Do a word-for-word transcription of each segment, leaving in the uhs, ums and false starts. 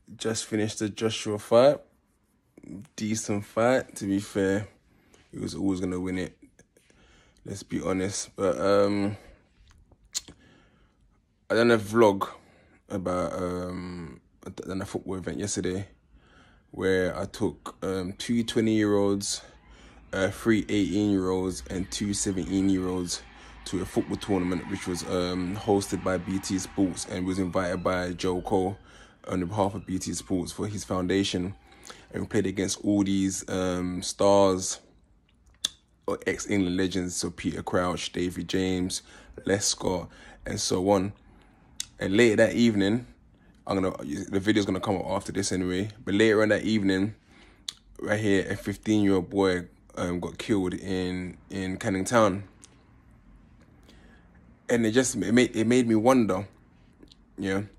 just finished the Joshua fight. Decent fight, to be fair. He was always going to win it. Let's be honest. But um, I done a vlog about um, I done a football event yesterday where I took um, two twenty-year-olds, uh, three eighteen-year-olds and two seventeen-year-olds to a football tournament which was um, hosted by B T Sports and was invited by Joe Cole on behalf of B T Sports for his foundation. And we played against all these um, stars or ex-England legends, so Peter Crouch, David James, Les Scott, and so on. And later that evening, I'm gonna the video's gonna come up after this anyway. But later on that evening, right here, a fifteen-year-old boy um, got killed in in Canning Town, and it just it made it made me wonder, you know,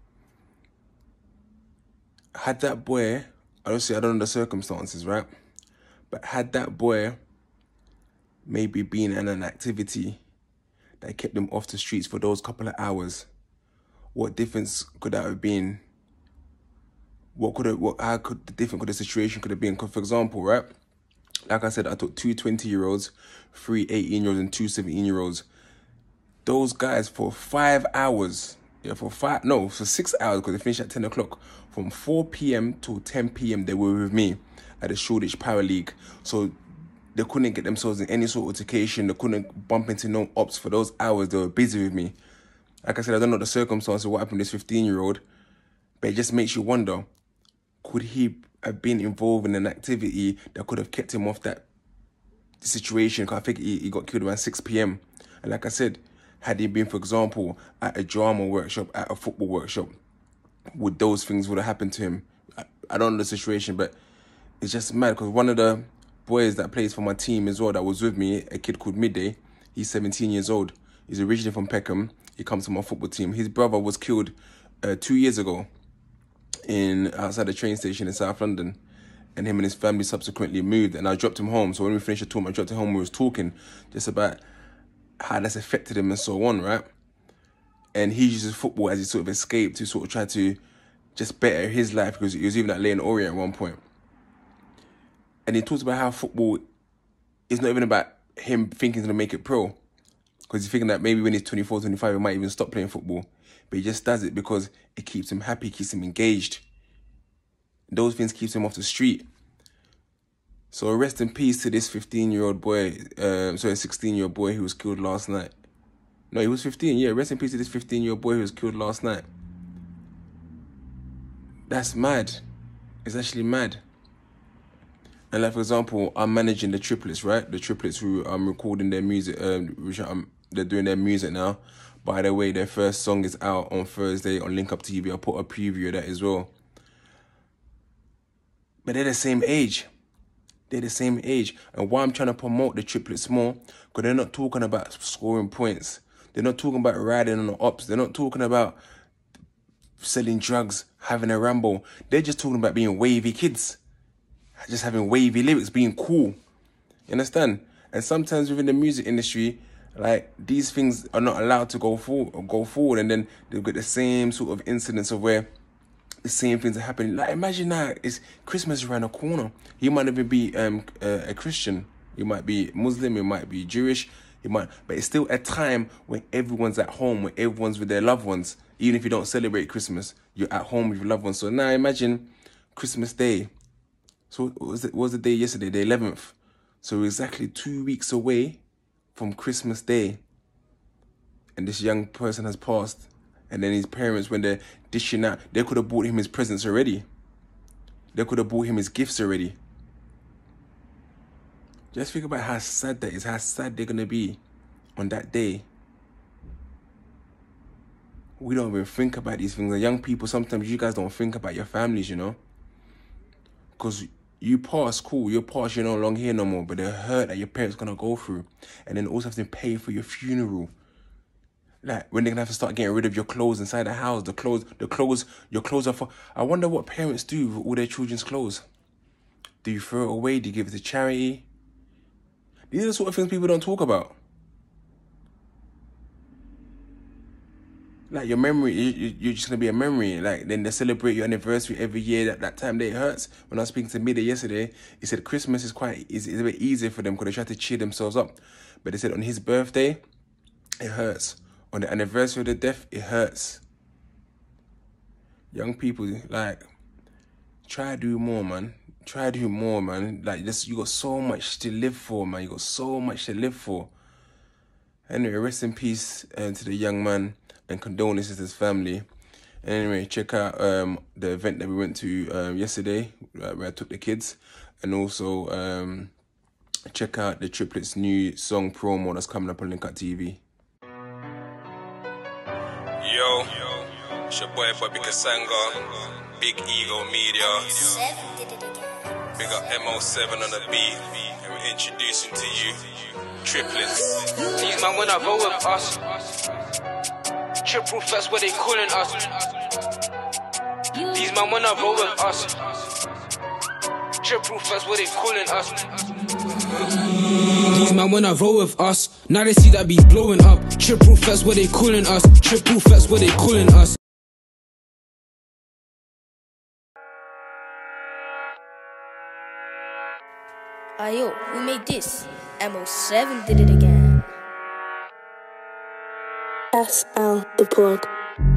had that boy, obviously I don't know the circumstances, right? But had that boy maybe been in an activity that kept him off the streets for those couple of hours, what difference could that have been? What could it, what, how could the different could the situation could have been? Because for example, right, like I said, I took two twenty-year-olds, three eighteen-year-olds and two seventeen-year-olds. Those guys for five hours, yeah, for five, no, for six hours, because they finished at ten o'clock. From four p m to ten p m, they were with me at the Shoreditch Power League. So they couldn't get themselves in any sort of altercation. They couldn't bump into no ops for those hours. They were busy with me. Like I said, I don't know the circumstances of what happened to this fifteen-year-old, but it just makes you wonder, could he have been involved in an activity that could have kept him off that situation? Because I think he, he got killed around six p m. And like I said, had he been, for example, at a drama workshop, at a football workshop, would those things would have happened to him? I, I don't know the situation, but it's just mad because one of the boys that plays for my team as well that was with me, a kid called Midday, he's seventeen years old. He's originally from Peckham. He comes to my football team. His brother was killed uh, two years ago in outside the train station in South London, and him and his family subsequently moved, and I dropped him home. So when we finished the tour, I dropped him home. We was talking just about how that's affected him and so on, right? And he uses football as he sort of escaped to sort of try to just better his life, because he was even at Leyton Orient at one point. And he talks about how football is not even about him thinking to make it pro, because he's thinking that maybe when he's twenty-four, twenty-five, he might even stop playing football. But he just does it because it keeps him happy, keeps him engaged. Those things keeps him off the street. So rest in peace to this fifteen-year-old boy, uh, sorry, sixteen-year-old boy who was killed last night. No, he was fifteen, yeah. Rest in peace to this fifteen-year-old boy who was killed last night. That's mad. It's actually mad. And like, for example, I'm managing the triplets, right? The triplets who I'm um, recording their music, um, which I'm, they're doing their music now. By the way, their first song is out on Thursday on Link Up T V. I'll put a preview of that as well. But they're the same age. They're the same age. And why I'm trying to promote the triplets more, because they're not talking about scoring points. They're not talking about riding on the ops. They're not talking about selling drugs, having a ramble. They're just talking about being wavy kids. Just having wavy lyrics, being cool. You understand? And sometimes within the music industry, like, these things are not allowed to go forward, or go forward, and then they'll get the same sort of incidents of where the same things are happening. Like, imagine now, it's Christmas around the corner. You might even be um, uh, a Christian. You might be Muslim, you might be Jewish, you might, but it's still a time when everyone's at home, when everyone's with their loved ones. Even if you don't celebrate Christmas, you're at home with your loved ones. So now imagine Christmas Day. So what was, it, what was the day yesterday? The eleventh. So we're exactly two weeks away from Christmas Day. And this young person has passed. And then his parents, when they're dishing out, they could have bought him his presents already. They could have bought him his gifts already. Just think about how sad that is, how sad they're going to be on that day. We don't even think about these things. The young people, sometimes you guys don't think about your families, you know. Because you pass, cool, you pass, you're no longer here no more. But the hurt that your parents going to go through. And then also have to pay for your funeral. Like, when they're going to have to start getting rid of your clothes inside the house. The clothes, the clothes, your clothes are for... I wonder what parents do with all their children's clothes. Do you throw it away? Do you give it to charity? These are the sort of things people don't talk about. like your memory, you, you're just gonna be a memory. Like then they celebrate your anniversary every year. That that time day it hurts. When I was speaking to Mida yesterday, he said Christmas is quite is, is a bit easier for them because they try to cheer themselves up. But they said on his birthday, it hurts. On the anniversary of the death, it hurts. Young people, like, try to do more, man. Try to do more, man. Like this, you got so much to live for, man. You got so much to live for. Anyway, rest in peace uh, to the young man. And condolences to his family. Anyway, check out um, the event that we went to um, yesterday, uh, where I took the kids. And also um, check out the Triplets' new song promo that's coming up on Link Up T V. Yo, it's your boy Bobby Kasanga, Big Ego Media. Big up M O seven on the beat. And we're introducing to you Triplets. These man when I roll with us. Triple that's what they calling us. These man wanna roll with us. Triple that's what they calling us. These man wanna roll with us. Now they see that be blowing up. Triple that's what they calling us. Triple that's what they calling us. Ayo, who made this? M O seven did it again. S L the plug.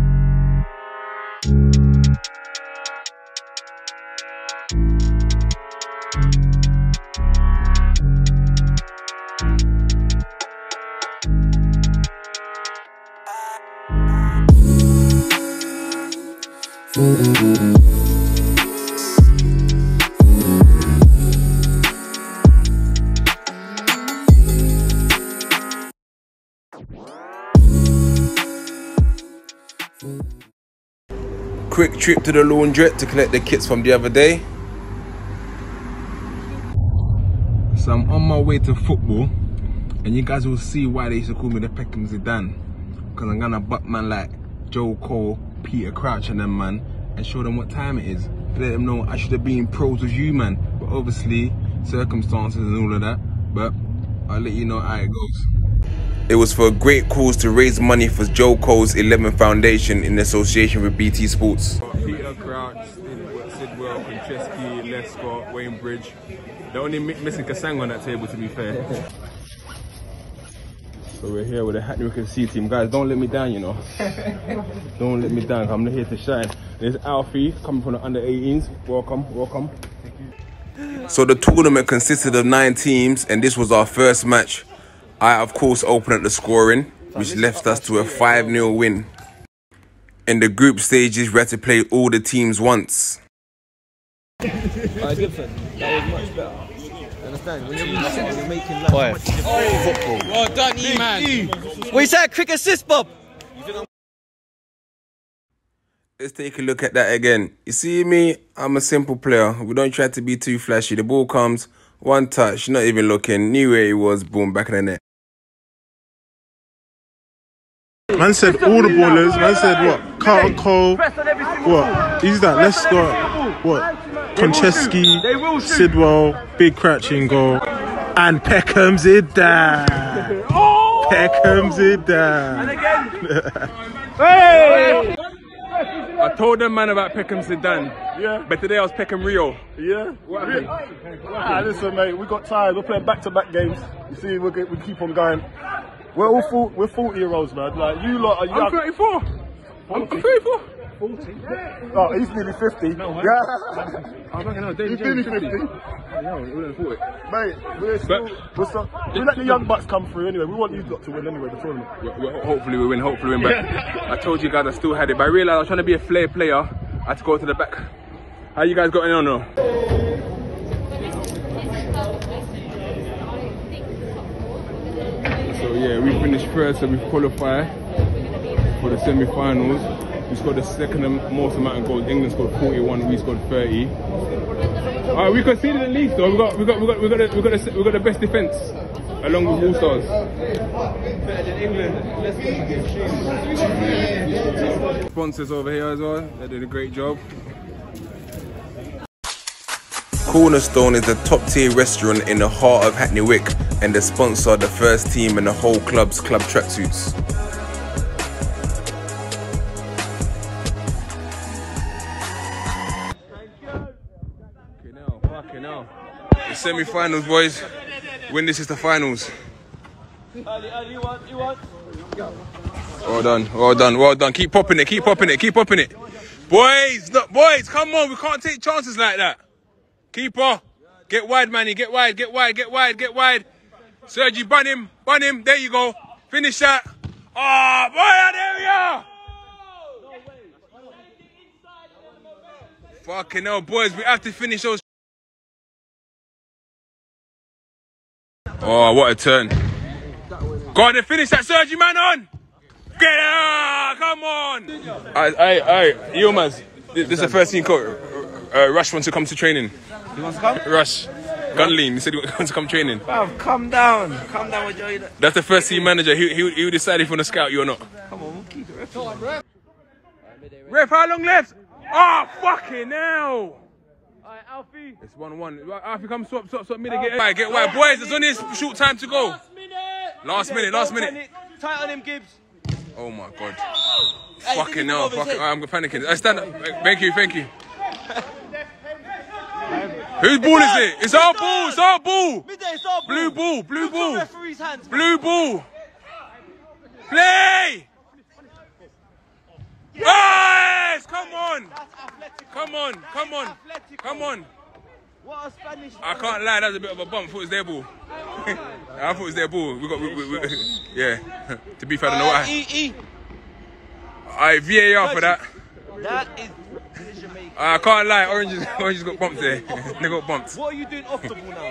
Quick trip to the laundrette to collect the kits from the other day. So I'm on my way to football, and you guys will see why they used to call me the Peckham Zidane. Because I'm gonna butt man like Joe Cole, Peter Crouch and them, man, and show them what time it is. Let them know I should have been pros with you, man. But obviously, circumstances and all of that. But I'll let you know how it goes. It was for a great cause to raise money for Joe Cole's eleven Foundation in association with B T Sports. Peter Crouch, Sidwell, Konchesky, Lescott, Wayne Bridge. They're only missing Kasanga on that table, to be fair. So we're here with the Hackney Wicked C team. Guys, don't let me down, you know. Don't let me down, I'm here to shine. There's Alfie coming from the under eighteens. Welcome, welcome. So the tournament consisted of nine teams, and this was our first match. I, of course, opened up the scoring, which left us to a five nil win. In the group stages, we had to play all the teams once. Alright, Gibson, that was much better. Understand? When you're you're making like much football. Well done, E man. What you said? Quick assist, Bob. Let's take a look at that again. You see me? I'm a simple player. We don't try to be too flashy. The ball comes, one touch, not even looking. Knew where he was, boom, back in the net. Man said all the ballers. Man said what? Carlton Cole. What? He's that. Let's go. What? Konchesky, Sidwell, Big Crouch in goal, and Peckham Zidane. Peckham Zidane. Hey! I told them man about Peckham Zidane. Yeah. But today I was Peckham Rio. Yeah. What Really? Ah, listen, mate. We got tired. We're playing back-to-back games. You see, we we keep on going. We're all full, we're forty year olds, man. Like you lot are young. I'm thirty-four. I'm, I'm thirty-four. forty? Oh, he's nearly fifty. No, yeah. I reckon no, He's nearly fifty. Yeah, we're forty. Mate, we're still, But- we're still, we let the young bucks come through anyway. We want you lot to win anyway, the tournament. We- we- Hopefully we win, hopefully we win. But I told you guys I still had it. But I realised I was trying to be a flair player. I had to go to the back. How you guys got in on now? So yeah, we finished first, so we've qualified for the semi-finals. We scored the second most amount of goals. England scored forty-one, we scored thirty. Alright, we conceded the least though. We got, we got, we got, we got, the, we got, the, we got the best defence, along with All Stars. Better than England. Sponsors over here as well. They did a great job. Cornerstone is a top-tier restaurant in the heart of Hackney Wick, and they sponsor the first team and the whole club's club tracksuits. Fucking hell. The semi-finals, boys. Win this is the finals. Early, early, you want, you want. Well done, well done, well done. Keep popping it, keep popping it, keep popping it. Boys, look, boys, come on. We can't take chances like that. Keeper. Get wide, Manny. Get wide, get wide, get wide, get wide. Sergi, bun him, bun him. There you go. Finish that. Oh, boy, there we are. Fucking hell, boys. We have to finish those. Oh, what a turn. Go on, then finish that Sergi, man, on. Get it. Come on. All right, all right, all right. Yilmaz, this is the first team coach. Uh, Rush wants to come to training. He wants to come? Rush. Gunlean, he said he wants to come training. Bruv, calm down. Calm down with Joey. That's the first team manager. He, he, he will decide if you want to scout you or not. Come on, we'll keep it. Ref. Come on, ref. Ref, how long left? Oh, fucking hell. Alright, Alfie. It's one one. Alfie, come swap, swap, swap. Mid, get wide, get wide. Boys, there's only a short time to go. Last minute. Last minute, last minute. Tight on him, Gibbs. Oh my God. Hey, fucking hell. Fucking, I'm panicking. I stand up. Thank you, thank you. Whose ball is it? It's our ball, it's our ball. Midday, it's our ball. Blue ball, blue Look ball. at referee's hands. Blue ball. Play. Yes! Come on. Come on, come on, come on. What a Spanish. I can't lie, that was a bit of a bump. I thought it was their ball. I thought it was their ball. We got, we, we, we, yeah. To be fair, I don't know why. E, E. Alright, V A R for that. That is decision making. I can't lie, Orange Orange got bumped there. They got bumped. What are you doing off the ball now?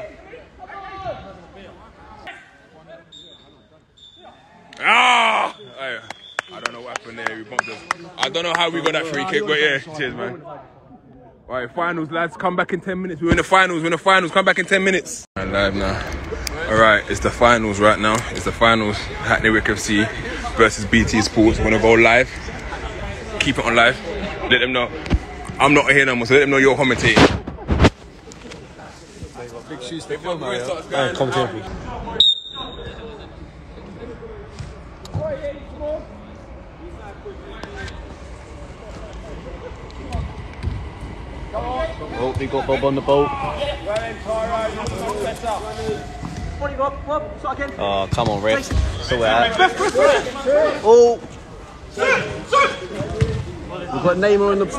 Ah! I, I don't know what happened there. We bumped us. I don't know how we got that free kick, but yeah, cheers, man. Alright, finals, lads. Come back in ten minutes. We're in the finals. We're in the finals. Come back in ten minutes. I'm live now. Alright, it's the finals right now. It's the finals. Hackney Wick F C versus B T Sports. We're gonna go live. Keep it on live. Let them know. I'm not here no more, so let them know you're commentating. Big shoes to fill, man. Hey, come to me. Oh, we got Bob on the boat. Oh, come on, ref. So that. Oh. We've got Neymar on the.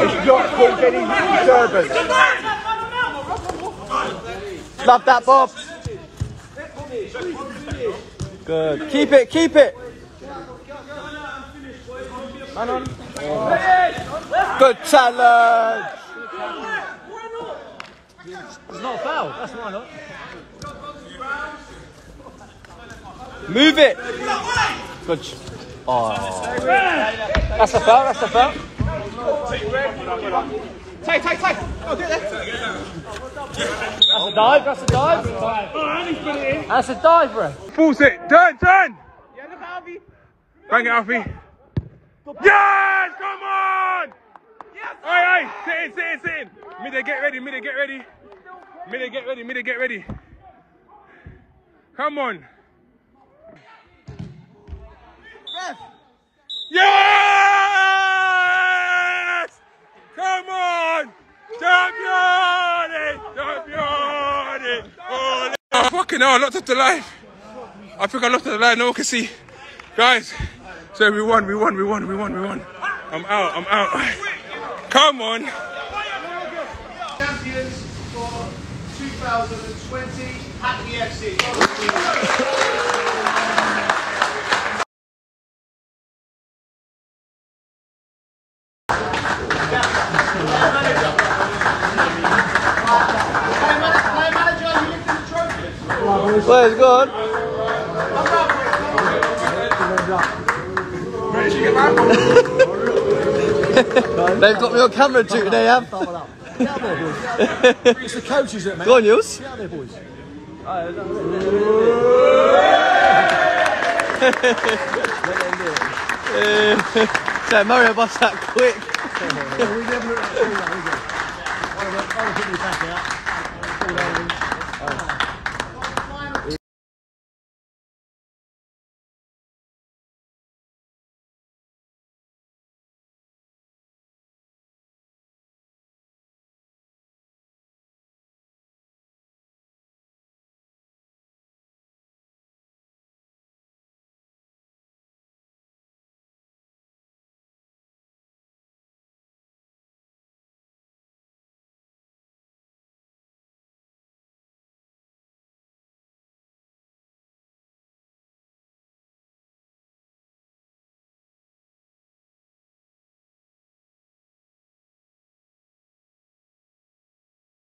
Oh. Love that, Bob. Good. Keep it, keep it. Man on. Oh. Good challenge. It's not a foul. That's why not. Move it. Good. Oh. That's a foul. That's a foul. Take, take, take. Oh, get there. That's a dive. That's a dive. That's a dive, bro. Force it. Turn, turn. Yeah, look at Alfie. Bang it, Alfie. Yes! Come on! Yes! Aye, aye. Sit in, sit in, sit in. Midday, get ready. Midday, get ready. Midday, get ready. Midday, get ready. Come on. Ref. Yes! Come on! Champion! Champion! Oh, oh, fucking hell, I locked up the live. I think I locked up the live, no one can see. Guys, so we won, we won, we won, we won, we won. I'm out, I'm out. Come on. Champions for two thousand twenty Hackney F C. Where's it gone? They've got me on camera too today, have? It's the coaches that Go on, Yules. Get out there, boys. So Mario bust that quick.